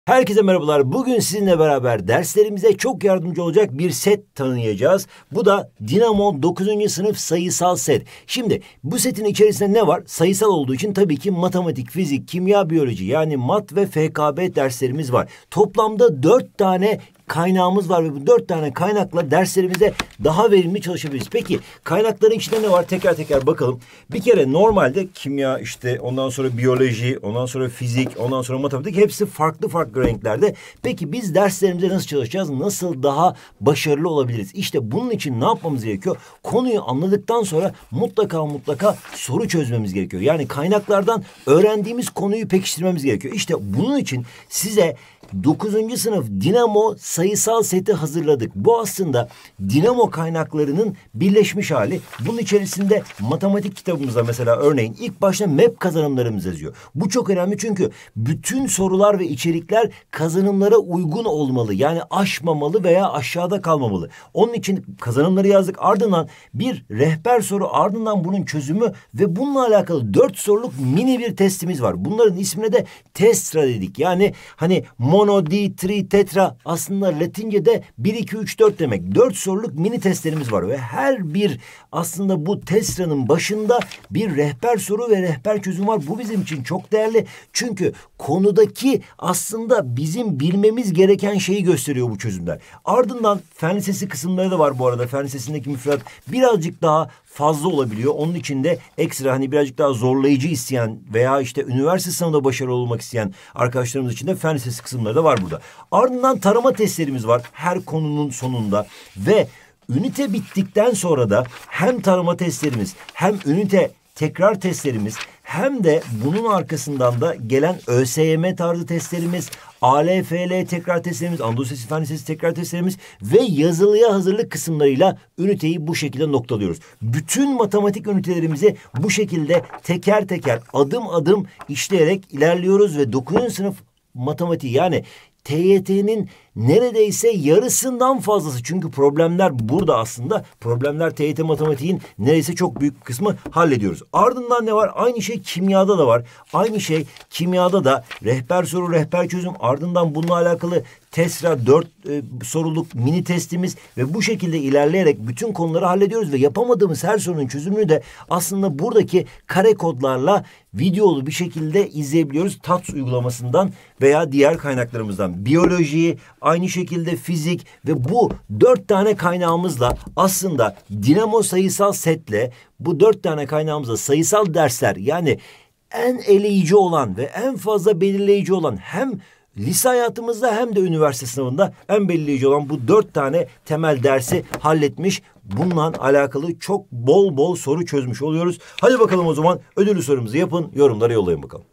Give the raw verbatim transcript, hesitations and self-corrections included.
Herkese merhabalar. Bugün sizinle beraber derslerimize çok yardımcı olacak bir set tanıyacağız. Bu da Dinamo dokuzuncu sınıf sayısal set. Şimdi bu setin içerisinde ne var? Sayısal olduğu için tabii ki matematik, fizik, kimya, biyoloji yani mat ve F K B derslerimiz var. Toplamda dört tane kaynağımız var ve bu dört tane kaynakla derslerimize daha verimli çalışabiliriz. Peki kaynakların içinde ne var? Teker teker bakalım. Bir kere normalde kimya, işte ondan sonra biyoloji, ondan sonra fizik, ondan sonra matematik hepsi farklı farklı renklerde. Peki biz derslerimize nasıl çalışacağız? Nasıl daha başarılı olabiliriz? İşte bunun için ne yapmamız gerekiyor? Konuyu anladıktan sonra mutlaka mutlaka soru çözmemiz gerekiyor. Yani kaynaklardan öğrendiğimiz konuyu pekiştirmemiz gerekiyor. İşte bunun için size dokuzuncu sınıf Dinamo sayısal seti hazırladık. Bu aslında Dinamo kaynaklarının birleşmiş hali. Bunun içerisinde matematik kitabımızda mesela örneğin ilk başta M E P kazanımlarımız yazıyor. Bu çok önemli çünkü bütün sorular ve içerikler kazanımlara uygun olmalı. Yani aşmamalı veya aşağıda kalmamalı. Onun için kazanımları yazdık. Ardından bir rehber soru, ardından bunun çözümü ve bununla alakalı dört soruluk mini bir testimiz var. Bunların ismine de testra dedik. Yani hani mono, di, tri, tetra aslında Latince'de bir, iki, üç, dört demek. Dört soruluk mini testlerimiz var ve her bir aslında bu testranın başında bir rehber soru ve rehber çözüm var. Bu bizim için çok değerli. Çünkü konudaki aslında bizim bilmemiz gereken şeyi gösteriyor bu çözümler. Ardından fen lisesi kısımları da var bu arada. Fen lisesindeki müfredat birazcık daha fazla olabiliyor. Onun için de ekstra hani birazcık daha zorlayıcı isteyen veya işte üniversite sınavında başarılı olmak isteyen arkadaşlarımız için de fen lisesi kısımları da var burada. Ardından tarama testlerimiz var her konunun sonunda ve ünite bittikten sonra da hem tarama testlerimiz hem ünite tekrar testlerimiz hem de bunun arkasından da gelen ÖSYM tarzı testlerimiz, A L F L tekrar testlerimiz, Anadolu Lisesi Fen Lisesi tekrar testlerimiz ve yazılıya hazırlık kısımlarıyla üniteyi bu şekilde noktalıyoruz. Bütün matematik ünitelerimizi bu şekilde teker teker adım adım işleyerek ilerliyoruz ve dokuzuncu sınıf matematiği yani T Y T'nin neredeyse yarısından fazlası. Çünkü problemler burada aslında. Problemler T Y T matematiğin neredeyse çok büyük kısmı hallediyoruz. Ardından ne var? Aynı şey kimyada da var. Aynı şey kimyada da rehber soru, rehber çözüm. Ardından bununla alakalı TESRA dört e, soruluk mini testimiz ve bu şekilde ilerleyerek bütün konuları hallediyoruz ve yapamadığımız her sorunun çözümünü de aslında buradaki kare kodlarla videolu bir şekilde izleyebiliyoruz. T A T S uygulamasından veya diğer kaynaklarımızdan. Biyoloji, aynı şekilde fizik ve bu dört tane kaynağımızla aslında Dinamo sayısal setle bu dört tane kaynağımızla sayısal dersler yani en eleyici olan ve en fazla belirleyici olan hem lise hayatımızda hem de üniversite sınavında en belirleyici olan bu dört tane temel dersi halletmiş. Bununla alakalı çok bol bol soru çözmüş oluyoruz. Hadi bakalım o zaman ödüllü sorumuzu yapın, yorumlara yollayın bakalım.